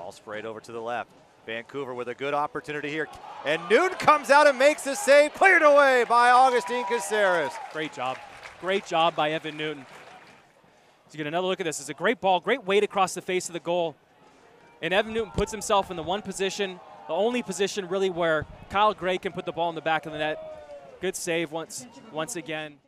Ball sprayed over to the left. Vancouver with a good opportunity here. And Newton comes out and makes the save. Cleared away by Augustine Caceres. Great job. Great job by Evan Newton. To get another look at this, it's a great ball, great weight across the face of the goal. And Evan Newton puts himself in the one position, the only position really where Kyle Gray can put the ball in the back of the net. Good save once again.